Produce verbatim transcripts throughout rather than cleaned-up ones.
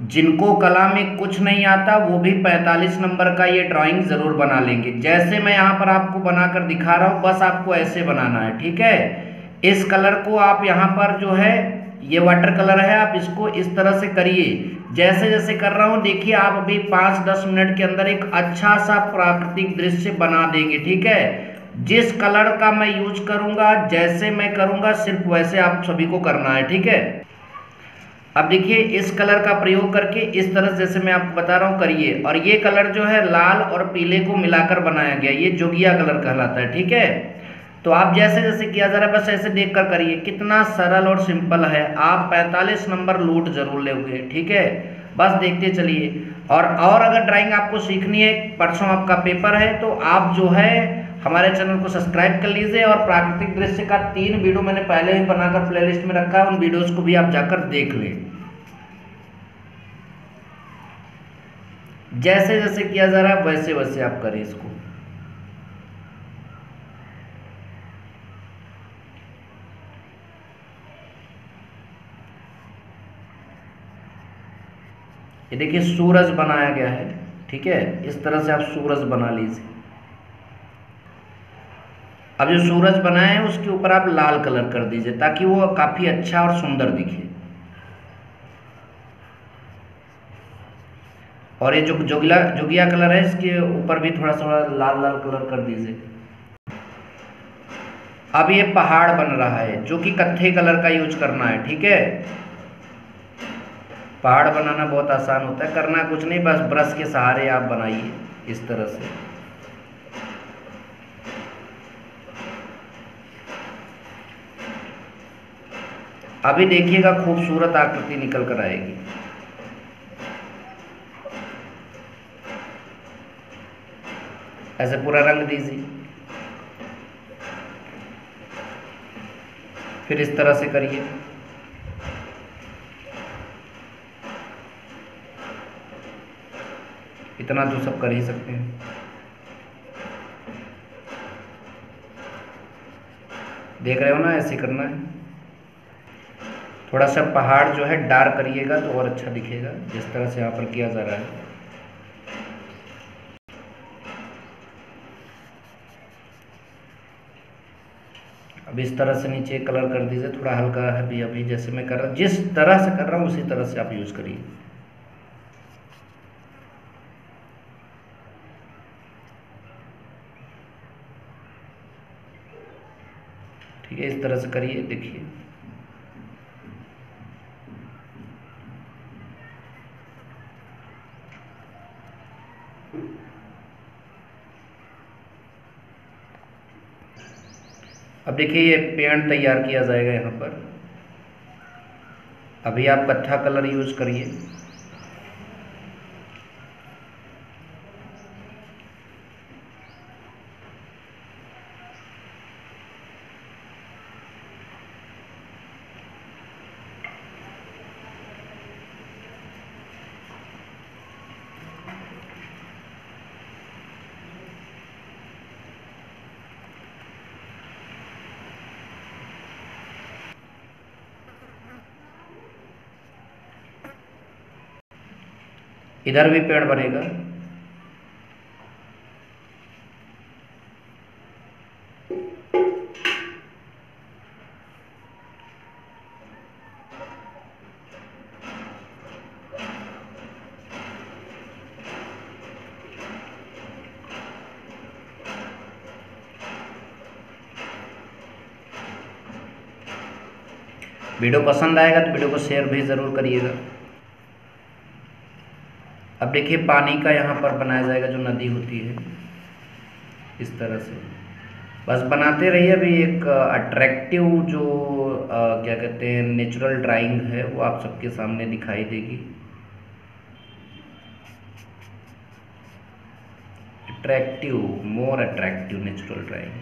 जिनको कला में कुछ नहीं आता वो भी पैंतालीस नंबर का ये ड्राइंग ज़रूर बना लेंगे। जैसे मैं यहाँ पर आपको बनाकर दिखा रहा हूँ, बस आपको ऐसे बनाना है, ठीक है। इस कलर को आप यहाँ पर जो है, ये वाटर कलर है, आप इसको इस तरह से करिए जैसे जैसे कर रहा हूँ। देखिए आप अभी पाँच दस मिनट के अंदर एक अच्छा सा प्राकृतिक दृश्य बना देंगे, ठीक है। जिस कलर का मैं यूज करूँगा, जैसे मैं करूँगा, सिर्फ वैसे आप सभी को करना है, ठीक है। अब देखिए इस कलर का प्रयोग करके इस तरह जैसे मैं आपको बता रहा हूँ करिए। और ये कलर जो है लाल और पीले को मिलाकर बनाया गया, ये जोगिया कलर कहलाता है, ठीक है। तो आप जैसे जैसे किया जा रहा है बस ऐसे देख कर करिए, कितना सरल और सिंपल है। आप पैंतालीस नंबर लूट जरूर लोगे, ठीक है। बस देखते चलिए। और और अगर ड्राइंग आपको सीखनी है, परसों आपका पेपर है, तो आप जो है हमारे चैनल को सब्सक्राइब कर लीजिए। और प्राकृतिक दृश्य का तीन वीडियो मैंने पहले ही बनाकर प्लेलिस्ट में रखा है, उन वीडियोस को भी आप जाकर देख लें। जैसे जैसे किया जा रहा है वैसे वैसे आप करें इसको। ये देखिए सूरज बनाया गया है, ठीक है। इस तरह से आप सूरज बना लीजिए। अब जो सूरज बनाए हैं उसके ऊपर आप लाल कलर कर दीजिए ताकि वो काफी अच्छा और सुंदर दिखे। और ये जो जोगिला जोगिया कलर है इसके ऊपर भी थोड़ा सा लाल लाल कलर कर दीजिए। अब ये पहाड़ बन रहा है जो कि कत्थे कलर का यूज करना है, ठीक है। पहाड़ बनाना बहुत आसान होता है, करना कुछ नहीं, बस ब्रश के सहारे आप बनाइए इस तरह से। अभी देखिएगा खूबसूरत आकृति निकल कर आएगी। ऐसे पूरा रंग दीजिए, फिर इस तरह से करिए। इतना तो सब कर ही सकते हैं। देख रहे हो ना, ऐसे करना है। थोड़ा सा पहाड़ जो है डार्क करिएगा तो और अच्छा दिखेगा, जिस तरह से यहाँ पर किया जा रहा है। अब इस तरह से नीचे कलर कर दीजिए, थोड़ा हल्का है भी। अभी जैसे मैं कर रहा हूँ, जिस तरह से कर रहा हूँ उसी तरह से आप यूज करिए। ठीक है, इस तरह से करिए। देखिए अब देखिए ये पेड़ तैयार किया जाएगा यहाँ पर। अभी आप कत्था कलर यूज करिए। इधर भी पेड़ बनेगा। वीडियो पसंद आएगा तो वीडियो को शेयर भी ज़रूर करिएगा। अब देखिए पानी का यहाँ पर बनाया जाएगा, जो नदी होती है, इस तरह से बस बनाते रहिए। अभी एक अट्रैक्टिव जो आ, क्या कहते हैं नेचुरल ड्राइंग है वो आप सबके सामने दिखाई देगी। Attractive, more attractive natural drawing.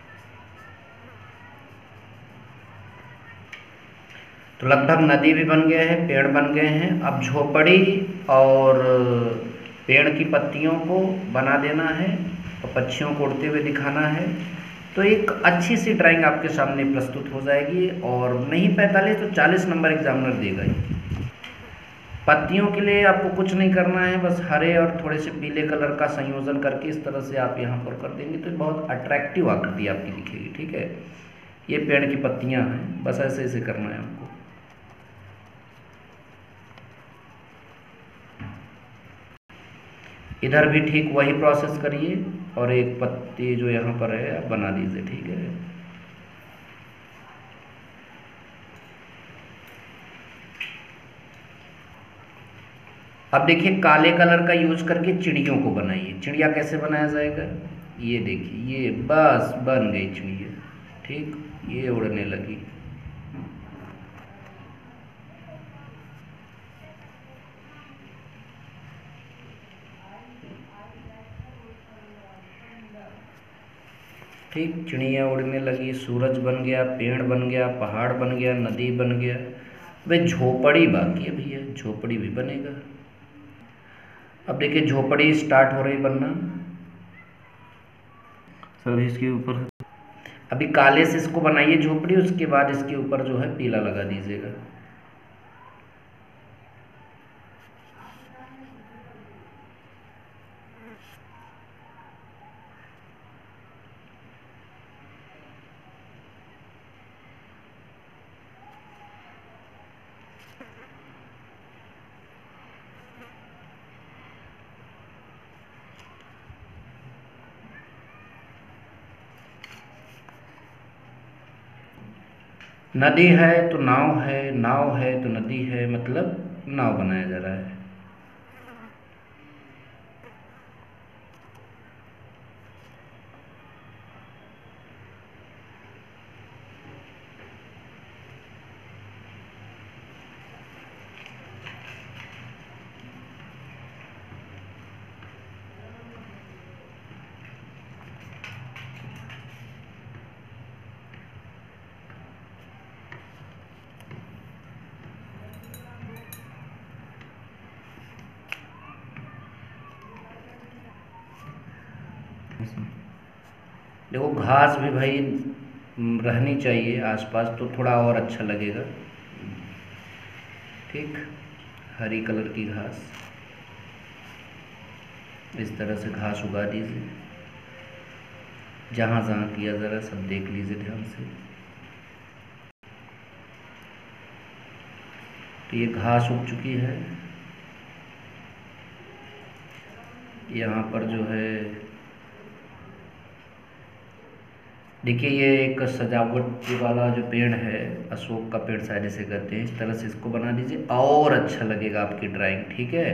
तो लगभग नदी भी बन गया है, पेड़ बन गए हैं। अब झोपड़ी और पेड़ की पत्तियों को बना देना है और पक्षियों को उड़ते हुए दिखाना है। तो एक अच्छी सी ड्राइंग आपके सामने प्रस्तुत हो जाएगी। और नहीं पैंतालीस तो चालीस नंबर एग्जामिनर देगा ही। पत्तियों के लिए आपको कुछ नहीं करना है, बस हरे और थोड़े से पीले कलर का संयोजन करके इस तरह से आप यहाँ पर कर देंगे तो बहुत अट्रैक्टिव आकृति आपकी दिखेगी। ठीक है, ये पेड़ की पत्तियाँ हैं, बस ऐसे ऐसे करना है आपको। इधर भी ठीक वही प्रोसेस करिए और एक पत्ती जो यहाँ पर है आप बना दीजिए। ठीक है, अब देखिए काले कलर का यूज करके चिड़ियों को बनाइए। चिड़िया कैसे बनाया जाएगा, ये देखिए, ये बस बन गई चिड़िया। ठीक, ये उड़ने लगी। ठीक, चिड़िया उड़ने लगी, सूरज बन गया, पेड़ बन गया, पहाड़ बन गया, नदी बन गया। भाई झोपड़ी बाकी है भैया, झोपड़ी भी बनेगा। अब देखिए झोपड़ी स्टार्ट हो रही बनना। सर इसके ऊपर अभी काले से इसको बनाइए झोपड़ी, उसके बाद इसके ऊपर जो है पीला लगा दीजिएगा। नदी है तो नाव है, नाव है तो नदी है, मतलब नाव बनाया जा रहा है। देखो घास भी भाई रहनी चाहिए आसपास, तो थोड़ा और अच्छा लगेगा। ठीक, हरी कलर की घास, इस तरह से घास उगा दीजिए। जहाँ जहाँ किया ज़रा सब देख लीजिए ध्यान से। तो ये घास उग चुकी है। यहाँ पर जो है देखिए, ये एक सजावट वाला जो पेड़ है, अशोक का पेड़ शायद इसे कहते हैं, इस तरह से इसको बना दीजिए और अच्छा लगेगा आपकी ड्राइंग। ठीक है,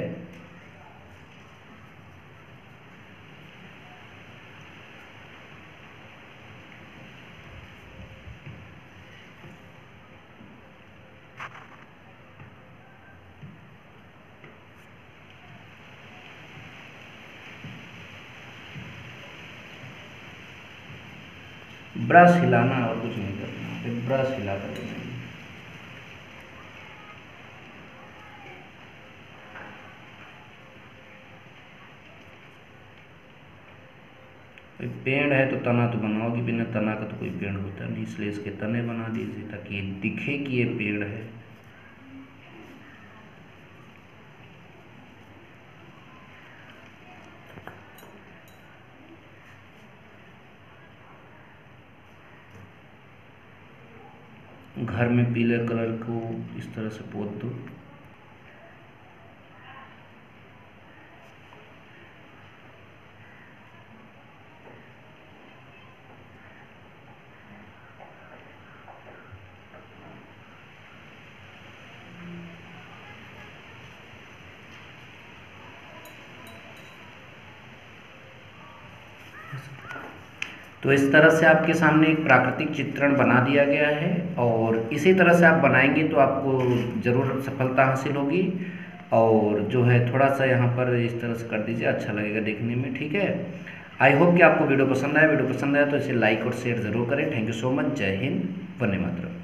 ब्रश हिलाना और कुछ नहीं करना, फिर ब्रश हिला कर देना। पेड़ है तो तना तो बनाओगे, बिना तना का तो कोई पेड़ होता नहीं, इसलिए इसके तने बना दीजिए ताकि दिखे कि ये पेड़ है। घर में पीले कलर को इस तरह से पोत दो। तो इस तरह से आपके सामने एक प्राकृतिक चित्रण बना दिया गया है, और इसी तरह से आप बनाएंगे तो आपको ज़रूर सफलता हासिल होगी। और जो है थोड़ा सा यहाँ पर इस तरह से कर दीजिए, अच्छा लगेगा देखने में। ठीक है, आई होप कि आपको वीडियो पसंद आया। वीडियो पसंद आया तो इसे लाइक और शेयर ज़रूर करें। Thank you so much. जय हिंद, वंदे मातरम।